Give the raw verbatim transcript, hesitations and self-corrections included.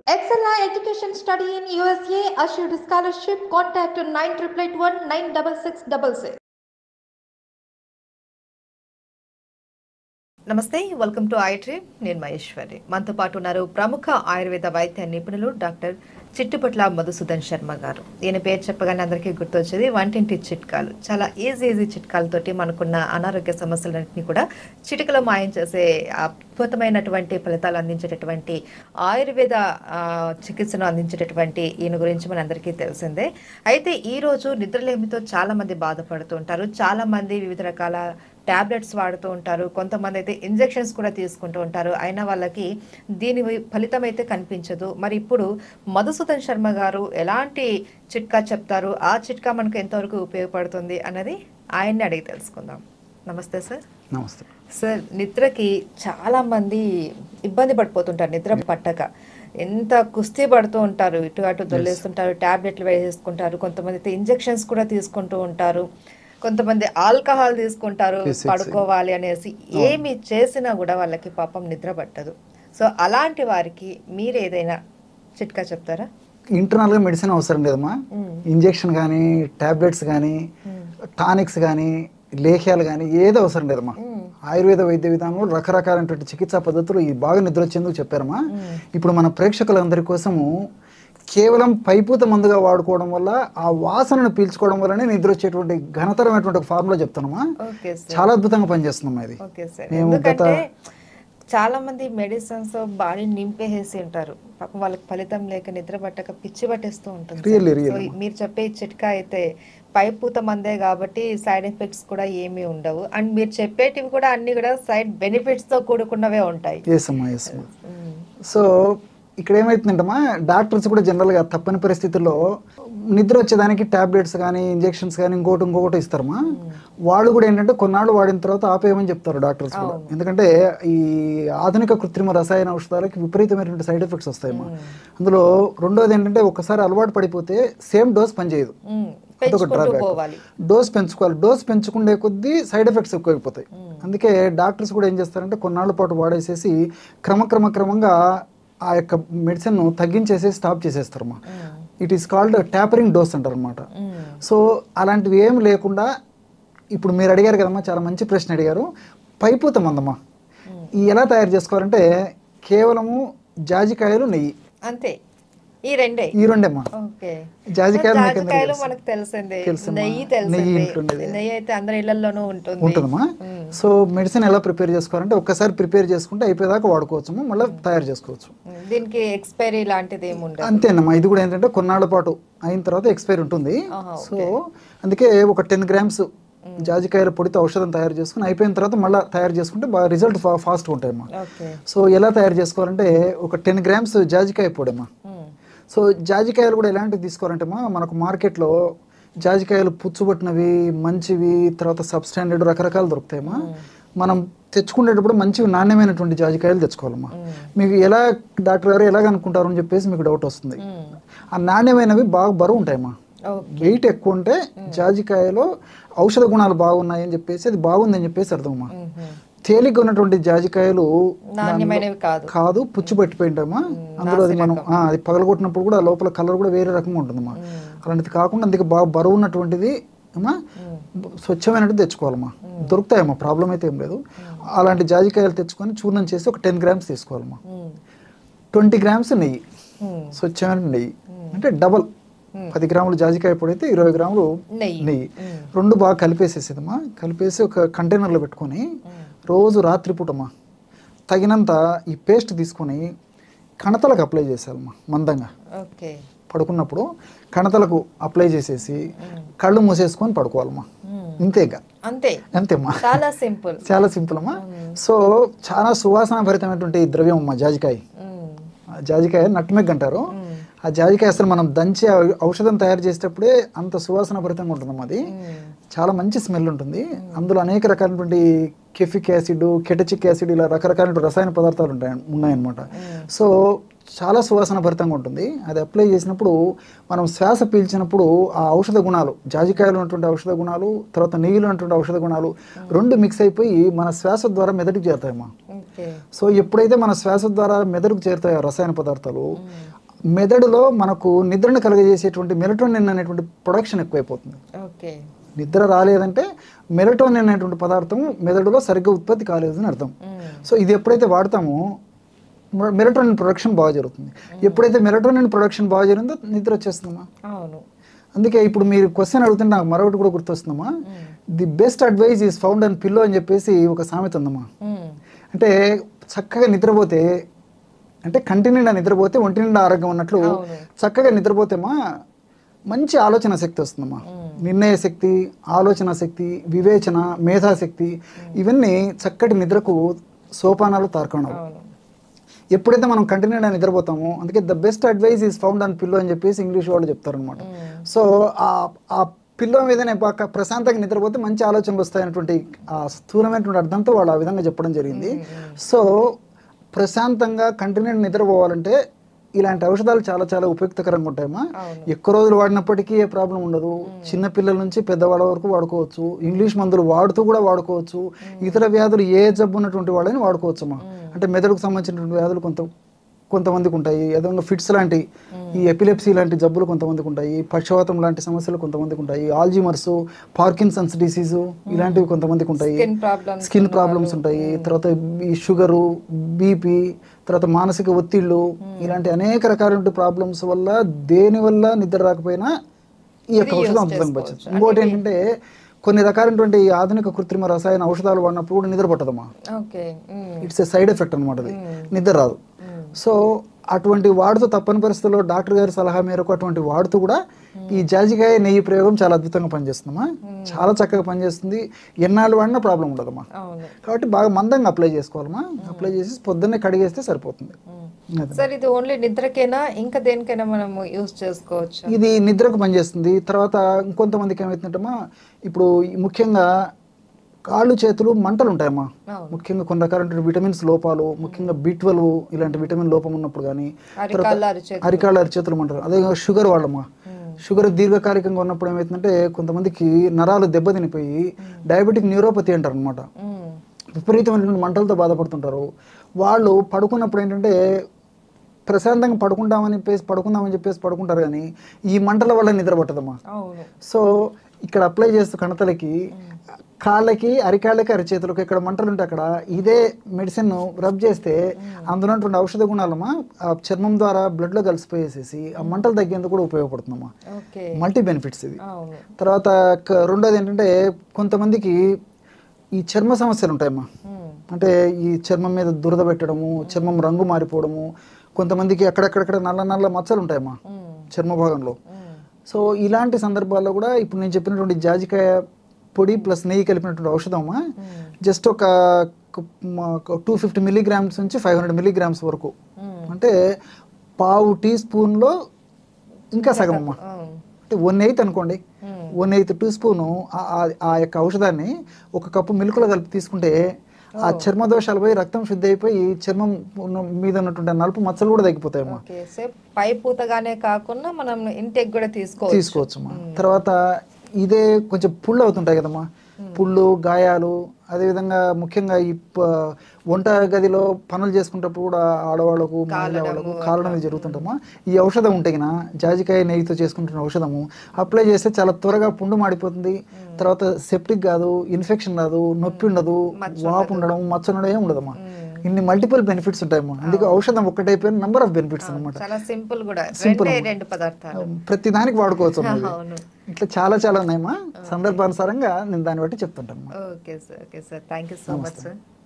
Excel Education Study in U S A assured scholarship. Contact nine eight eight one nine six six six six. నమస్తే, welcome to I dream. నేను మహేశ్వరి. మనతో పాటు ఉన్నారు ప్రముఖ ఆయుర్వేద వైద్య నిపుణులు డాక్టర్ చిట్టుపట్ల మధుసూదన్ శర్మ గారు. ఈయన పేరు చెప్పగానే అందరికీ గుర్తొచ్చేది వంటింటి చిట్కాలు. చాలా ఈజీ ఈజీ చిట్కాలతోటి మనకున్న అనారోగ్య సమస్యలన్నింటినీ కూడా చిటికలో మాయం చేసే అద్భుతమైనటువంటి ఫలితాలు అందించేటటువంటి ఆయుర్వేద చికిత్సను అందించేటటువంటి ఈయన గురించి మనందరికీ తెలిసిందే. అయితే ఈరోజు నిద్రలేమితో చాలా మంది బాధపడుతూ ఉంటారు. చాలా మంది వివిధ రకాల టాబ్లెట్స్ వాడుతూ ఉంటారు. కొంతమంది అయితే ఇంజెక్షన్స్ కూడా తీసుకుంటూ ఉంటారు. అయినా వాళ్ళకి దీని ఫలితం అయితే కనిపించదు. మరి ఇప్పుడు మధుసూదన్ శర్మ గారు ఎలాంటి చిట్కా చెప్తారు, ఆ చిట్కా మనకు ఎంతవరకు ఉపయోగపడుతుంది అన్నది ఆయన్ని అడిగి తెలుసుకుందాం. నమస్తే సార్. నమస్తే సార్. నిద్రకి చాలా మంది ఇబ్బంది పడిపోతుంటారు. నిద్ర పట్టక ఎంత కుస్తీ పడుతూ ఉంటారు, ఇటు అటు దొల్లేస్తుంటారు, టాబ్లెట్లు వేసేసుకుంటారు. కొంతమంది అయితే ఇంజెక్షన్స్ కూడా తీసుకుంటూ ఉంటారు. కొంతమంది ఆల్కహాల్ తీసుకుంటారు పడుకోవాలి అనేసి. ఏమి చేసినా కూడా వాళ్ళకి పాపం నిద్ర పట్టదు. సో అలాంటి వారికి మీరు ఏదైనా చిట్కా చెప్తారా? ఇంటర్నల్గా మెడిసిన్ అవసరం లేదమ్మా. ఇంజెక్షన్ కానీ, టాబ్లెట్స్ కానీ, టానిక్స్ కానీ, లేహ్యాలు కానీ ఏది అవసరం లేదమ్మా. ఆయుర్వేద వైద్య విధానంలో రకరకాలైనటువంటి చికిత్సా పద్ధతులు ఈ బాగా నిద్ర వచ్చేందుకు చెప్పారమ్మా. ఇప్పుడు మన ప్రేక్షకులందరి కోసము కేవలం పైపూత మందుగా వాడుకోవడం వల్ల ఆ వాసనను పీల్చుకోవడం వల్లనే నిద్ర వచ్చేటువంటి ఘనతరమైనటువంటి ఫార్ములా చెప్తానమ్మా. చాలా అద్భుతంగా పనిచేస్తుందమ్మా ఇది. మేము గత చాలా మంది మెడిసిన్స్ బాడీ నింపేసి ఉంటారు. పాపం వాళ్ళకి ఫలితం లేక నిద్ర పట్టక పిచ్చి పట్టేస్తూ ఉంటుంది. మీరు చెప్పే చిట్కా అయితే పైపూత మందే కాబట్టి సైడ్ ఎఫెక్ట్స్ కూడా ఏమీ ఉండవు. అండ్ మీరు చెప్పేటివి కూడా అన్ని కూడా సైడ్ బెనిఫిట్స్ తో కూడుకున్నవే ఉంటాయి. సో ఇక్కడ ఏమవుతుందంటమ్మా, డాక్టర్స్ కూడా జనరల్గా తప్పని పరిస్థితుల్లో నిద్ర వచ్చేదానికి టాబ్లెట్స్ కానీ, ఇంజెక్షన్స్ కానీ, ఇంకోటి ఇంకొకటి ఇస్తారమ్మా. వాళ్ళు కూడా ఏంటంటే కొన్నాళ్ళు వాడిన తర్వాత ఆపేయమని చెప్తారు డాక్టర్స్ కూడా. ఎందుకంటే ఈ ఆధునిక కృత్రిమ రసాయన ఔషధాలకి విపరీతమైనటువంటి సైడ్ ఎఫెక్ట్స్ వస్తాయమ్మా. అందులో రెండోది ఏంటంటే ఒకసారి అలవాటు పడిపోతే సేమ్ డోస్ పనిచేయదు. అదొక డ్రాబ్యాక్. డోస్ పెంచుకోవాలి. డోస్ పెంచుకుండే కొద్దీ సైడ్ ఎఫెక్ట్స్ ఎక్కువైపోతాయి. అందుకే డాక్టర్స్ కూడా ఏం చేస్తారంటే కొన్నాళ్ళ పాటు వాడేసేసి క్రమక్రమ క్రమంగా ఆ యొక్క మెడిసిన్ తగ్గించేసి స్టాప్ చేసేస్తారమ్మా. It is called tapering dose అంటారు అనమాట. సో అలాంటివి ఏం లేకుండా ఇప్పుడు మీరు అడిగారు కదమ్మా, చాలా మంచి ప్రశ్న అడిగారు. పైపూత మందమ్మా ఈ ఎలా తయారు చేసుకోవాలంటే కేవలము జాజికాయలు, నెయ్యి, అంతే. ఈ రెండే ఈ రెండేమ్మా. జాజికాయలు మనకు తెలిసిందే, నెయ్యి తెలిసిందే. నెయ్యి అయితే అందరి ఇళ్లలోనూ ఉంటుంది ఉంటుందమ్మా. సో మెడిసిన్ ఎలా ప్రిపేర్ చేసుకోవాలంటే ఒక్కసారి ప్రిపేర్ చేసుకుంటే అయిపోయేదాకా వాడుకోవచ్చు, మళ్ళీ తయారు చేసుకోవచ్చు. దీనికి ఎక్స్పైరీ లాంటిది ఏమి ఉండదు. అంతేనమ్మా. ఇది కూడా ఏంటంటే కొన్నాళ్ళ పాటు అయిన తర్వాత ఎక్స్పైరీ ఉంటుంది. సో అందుకే ఒక టెన్ గ్రామ్స్ జాజికాయల పొడితో ఔషధం తయారు చేసుకుని అయిపోయిన తర్వాత మళ్ళీ తయారు చేసుకుంటే బాగా రిజల్ట్ ఫాస్ట్గా ఉంటాయమ్మా. సో ఎలా తయారు చేసుకోవాలంటే ఒక టెన్ గ్రామ్స్ జాజికాయ పొడమ్మా. సో జాజికాయలు కూడా ఎలాంటివి తీసుకోవాలంటే మా మనకు మార్కెట్లో జాజికాయలు పుచ్చుబట్టినవి, మంచివి, తర్వాత సబ్ స్టాండర్డ్ రకరకాలు దొరుకుతాయమ్మా. మనం తెచ్చుకునేటప్పుడు మంచివి నాణ్యమైనటువంటి జాజికాయలు తెచ్చుకోవాలమ్మా. మీకు ఎలా డాక్టర్ గారు ఎలాగ అనుకుంటారు అని చెప్పేసి మీకు డౌట్ వస్తుంది. ఆ నాణ్యమైనవి బాగా బరువు ఉంటాయమ్మా. వెయిట్ ఎక్కువ ఉంటే జాజికాయలో ఔషధ గుణాలు బాగున్నాయి అని చెప్పేసి అది బాగుందని చెప్పేసి అర్థమమ్మా. తేలిగ్గా ఉన్నటువంటి జాజికాయలు కాదు, పుచ్చు పట్టిపోయింటామా. అందులో అది మనం అది పగలగొట్టినప్పుడు కూడా లోపల కలర్ కూడా వేరే రకంగా ఉంటుందమ్మా. అలాంటిది కాకుండా అందుకే బాగా బరువు ఉన్నటువంటిది అమ్మా స్వచ్ఛమైనట్టు తెచ్చుకోవాలమ్మా. దొరుకుతాయమ్మా, ప్రాబ్లం అయితే ఏం లేదు. అలాంటి జాజికాయలు తెచ్చుకొని చూర్ణం చేసి ఒక టెన్ గ్రామ్స్ తీసుకోవాలమ్మా. ట్వంటీ గ్రామ్స్ నెయ్యి, స్వచ్ఛమైన నెయ్యి, అంటే డబల్. పది గ్రాములు జాజికాయ పొడి అయితే ఇరవై గ్రాములు నెయ్యి, రెండు బాగా కలిపేసేసేదమ్మా. కలిపేసి ఒక కంటైనర్లో పెట్టుకొని రోజు రాత్రిపూటమ్మా తగినంత ఈ పేస్ట్ తీసుకొని కణతలకు అప్లై చేసేయాలమ్మా. మందంగా పడుకున్నప్పుడు కణతలకు అప్లై చేసేసి కళ్ళు మూసేసుకొని పడుకోవాలమ్మా. ఇంతేగా, అంతే అంతేమ్మా. చాలా సింపుల్, చాలా సింపుల్ అమ్మా. సో చాలా సువాసన భరితమైనటువంటి ద్రవ్యం అమ్మా జాజికాయ. జాజికాయ నట్మెగ్ అంటారు. ఆ జాజికాయ అసలు మనం దంచి ఔషధం తయారు చేసేటప్పుడే అంత సువాసన భరితంగా ఉంటుందమ్మా. అది చాలా మంచి స్మెల్ ఉంటుంది. అందులో అనేక రకాలైనటువంటి కెఫిక్ యాసిడ్, కెటచిక్ యాసిడ్, ఇలా రకరకాల రసాయన పదార్థాలు ఉంటాయి ఉన్నాయన్నమాట. సో చాలా సువాసన భరితంగా ఉంటుంది. అది అప్లై చేసినప్పుడు మనం శ్వాస పీల్చినప్పుడు ఆ ఔషధ గుణాలు, జాజికాయలు ఉన్నటువంటి ఔషధ గుణాలు, తర్వాత నెయ్యిలో ఉన్నటువంటి ఔషధ గుణాలు రెండు మిక్స్ అయిపోయి మన శ్వాస ద్వారా మెదడుకు చేరుతాయమ్మా. సో ఎప్పుడైతే మన శ్వాస ద్వారా మెదడుకు చేరుతాయో రసాయన పదార్థాలు, మెదడులో మనకు నిద్రను కలుగజేసేటువంటి మెలటోనిన్ అనేటువంటి ప్రొడక్షన్ ఎక్కువైపోతుంది. ఓకే, నిద్ర రాలేదంటే మెలటోనిన్ అనేటువంటి పదార్థం మెదడులో సరిగ్గా ఉత్పత్తి కాలేదు అని అర్థం. సో ఇది ఎప్పుడైతే వాడతామో మెలటోనిన్ ప్రొడక్షన్ బాగా జరుగుతుంది. ఎప్పుడైతే మెలటోనిన్ ప్రొడక్షన్ బాగా జరిగిందో నిద్ర వచ్చేస్తుందమ్మా. అవును. అందుకే ఇప్పుడు మీరు క్వశ్చన్ అడుగుతుంటే నాకు మరొకటి కూడా గుర్తొస్తుందమ్మా. The best advice is found and pillow అని చెప్పేసి ఒక సామెత ఉందమ్మా. అంటే చక్కగా నిద్రపోతే, అంటే కంటి నిండా నిద్రపోతే ఒంటి నిండా ఆరోగ్యం ఉన్నట్లు చక్కగా నిద్రపోతేమా మంచి ఆలోచన శక్తి వస్తుందమ్మా. నిర్ణయ శక్తి, ఆలోచన శక్తి, వివేచన, మేధాశక్తి ఇవన్నీ చక్కటి నిద్రకు సోపానాలు తార్కణాలు. ఎప్పుడైతే మనం కంటి నిండా నిద్రపోతామో, అందుకే the best advice is found on pillow అని చెప్పేసి ఇంగ్లీష్ వాళ్ళు చెప్తారనమాట. సో ఆ పిల్లో మీదనే బాగా ప్రశాంతంగా నిద్రపోతే మంచి ఆలోచనలు వస్తాయనేటువంటి ఆ స్థూలమైనటువంటి అర్థంతో వాళ్ళు ఆ విధంగా చెప్పడం జరిగింది. సో ప్రశాంతంగా కంటి నిండా నిద్రపోవాలంటే ఇలాంటి ఔషధాలు చాలా చాలా ఉపయుక్తకరంగా ఉంటాయమ్మా. ఎక్కువ రోజులు వాడినప్పటికీ ఏ ప్రాబ్లం ఉండదు. చిన్న పిల్లల నుంచి పెద్దవాళ్ళ వరకు వాడుకోవచ్చు. ఇంగ్లీష్ మందులు వాడుతూ కూడా వాడుకోవచ్చు. ఇతర వ్యాధులు ఏ జబ్బు ఉన్నటువంటి వాళ్ళని వాడుకోవచ్చు అమ్మా. అంటే మెదడుకు సంబంధించినటువంటి వ్యాధులు కొంత కొంతమందికి ఉంటాయి. అదేవిధంగా ఫిట్స్ లాంటి, ఈ ఎపిలెప్సీ లాంటి జబ్బులు కొంతమందికి ఉంటాయి. పక్షవాతం లాంటి సమస్యలు కొంతమందికి ఉంటాయి. ఆల్జీమర్స్, పార్కిన్సన్స్ డిసీజు ఇలాంటివి కొంతమందికి ఉంటాయి. స్కిన్ ప్రాబ్లమ్స్ ఉంటాయి. తర్వాత ఈ షుగరు, బీపీ, తర్వాత మానసిక ఒత్తిళ్ళు, ఇలాంటి అనేక రకాల ప్రాబ్లమ్స్ వల్ల దేని వల్ల నిద్ర రాకపోయినా ఈ యొక్క ఔషధం అద్భుతంగా పనిచేస్తుంది. ఇంకోటి ఏంటంటే కొన్ని రకాలైనటువంటి ఆధునిక కృత్రిమ రసాయన ఔషధాలు వాడినప్పుడు కూడా నిద్ర పట్టదమ్మా. ఇట్స్ ఏ సైడ్ ఎఫెక్ట్ అనమాట. అది నిద్ర రాదు. సో అటువంటి వాడుతూ తప్పని పరిస్థితుల్లో డాక్టర్ గారి సలహా మేరకు అటువంటి వాడుతూ కూడా ఈ జాజికాయ నెయ్యి ప్రయోగం చాలా అద్భుతంగా పనిచేస్తుందమ్మా. చాలా చక్కగా పనిచేస్తుంది. ఎన్నాళ్ళు వాడినా ప్రాబ్లం ఉండదమ్మా. కాబట్టి బాగా మందంగా అప్లై చేసుకోవాలమ్మా. అప్లై చేసి పొద్దున్నే కడిగేస్తే సరిపోతుంది. సార్ ఇది ఓన్లీ నిద్రకేనా, ఇంకా దేనికైనా మనం యూజ్ చేసుకోవచ్చు? ఇది నిద్రకు పనిచేస్తుంది. తర్వాత ఇంకొంతమందికి ఏమవుతుందంటమ్మా, ఇప్పుడు ముఖ్యంగా కాళ్ళు చేతులు మంటలు ఉంటాయమ్మా. ముఖ్యంగా కొన్ని రకాల విటమిన్స్ లోపాలు, ముఖ్యంగా బి ట్వెల్వ్ ఇలాంటి విటమిన్ లోపం ఉన్నప్పుడు కానీ, అరికాళ్ళ అరిచేతులు మంటలు. అదే షుగర్ వాళ్ళమ్మా, షుగర్ దీర్ఘకాలికంగా ఉన్నప్పుడు ఏమవుతుందంటే కొంతమందికి నరాలు దెబ్బతినిపోయి డయాబెటిక్ న్యూరోపతి అంటారు అనమాట. విపరీతమైనటువంటి మంటలతో బాధపడుతుంటారు. వాళ్ళు పడుకున్నప్పుడు ఏంటంటే ప్రశాంతంగా పడుకుంటామని చెప్పేసి పడుకుందామని చెప్పేసి పడుకుంటారు, కానీ ఈ మంటల వల్ల నిద్ర పట్టదమ్మా. సో ఇక్కడ అప్లై చేస్తూ కణతలకి, కాళ్ళకి, అరికాళ్ళకి, అరిచేతులకు ఎక్కడ మంటలు ఉంటే అక్కడ ఇదే మెడిసిన్ రబ్ చేస్తే అందులో ఉన్నటువంటి ఔషధ గుణాలమ్మా ఆ చర్మం ద్వారా బ్లడ్లో కలిసిపోయేసేసి ఆ మంటలు తగ్గేందుకు కూడా ఉపయోగపడుతుందమ్మా. మల్టీ బెనిఫిట్స్ ఇది. తర్వాత రెండోది ఏంటంటే కొంతమందికి ఈ చర్మ సమస్యలు ఉంటాయమ్మా. అంటే ఈ చర్మం మీద దురద పెట్టడము, చర్మం రంగు మారిపోవడము, కొంతమందికి అక్కడక్కడక్కడ నల్ల నల్ల మచ్చలు ఉంటాయమ్మా చర్మ భాగంలో. సో ఇలాంటి సందర్భాల్లో కూడా ఇప్పుడు నేను చెప్పినటువంటి జాజికాయ పొడి ప్లస్ నెయ్యి కలిపినటువంటి ఔషధమా జస్ట్ ఒక టూ ఫిఫ్టీ మిల్లీగ్రామ్స్ నుంచి ఫైవ్ హండ్రెడ్ మిల్లీగ్రామ్స్ వరకు, అంటే పావు టీ స్పూన్లో ఇంకా సగం అమ్మా, అంటే వన్ ఎయిత్ అనుకోండి, వన్ ఎయిత్ టీ స్పూను ఆ యొక్క ఔషధాన్ని ఒక కప్పు మిల్క్లో కలిపి తీసుకుంటే ఆ చర్మ దోషాలు పోయి రక్తం శుద్ధి అయిపోయి చర్మం మీద ఉన్నటువంటి నలుపు మచ్చలు కూడా తగ్గిపోతాయమ్మా. పై పూతగానే కాకుండా మనం ఇంటెక్ కూడా తీసుకోవచ్చు తీసుకోవచ్చమ్మా. తర్వాత ఇదే కొంచెం పుళ్ళు అవుతుంటాయి కదమ్మా, పుళ్ళు, గాయాలు, అదేవిధంగా ముఖ్యంగా ఈ వంట గదిలో పనులు చేసుకునేటప్పుడు కూడా ఆడవాళ్ళకు, మహిళలకు కారణం జరుగుతుంటామా. ఈ ఔషధం ఉంటే గిన జాజికాయ నెయ్యితో చేసుకుంటున్న ఔషధము అప్లై చేస్తే చాలా త్వరగా పుండు మాడిపోతుంది. తర్వాత సెప్టిక్ కాదు, ఇన్ఫెక్షన్ రాదు, నొప్పి ఉండదు, వాపు ఉండడం, మచ్చ ఉండడం ఏం ఉండదమ్మా. ఇన్ని మల్టిపుల్ బెనిఫిట్స్ ఉంటాయమ్మా. అందుకే ఔషధం ఒక్కటైపోయిన నంబర్ ఆఫ్ బెనిఫిట్స్ అనమాట. సింపుల్ ప్రతి దానికి వాడుకోవచ్చు. ఇట్లా చాలా చాలా ఉన్నాయమ్మా. సందర్భానుసారంగా నేను దాన్ని బట్టి చెప్తుంటాను. Okay sir, okay sir, thank you so much sir.